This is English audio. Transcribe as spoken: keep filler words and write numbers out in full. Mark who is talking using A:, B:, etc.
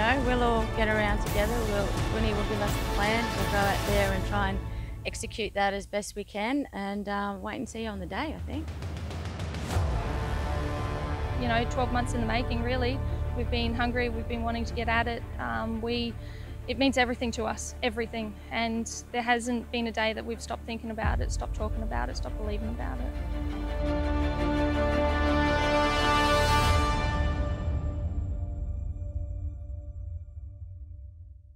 A: know, we'll all get around together. We'll, Winnie will give us the plan. We'll go out there and try and execute that as best we can, and um, wait and see on the day, I think.
B: You know, twelve months in the making, really. We've been hungry, we've been wanting to get at it. Um, we, it means everything to us, everything. And there hasn't been a day that we've stopped thinking about it, stopped talking about it, stopped believing about it.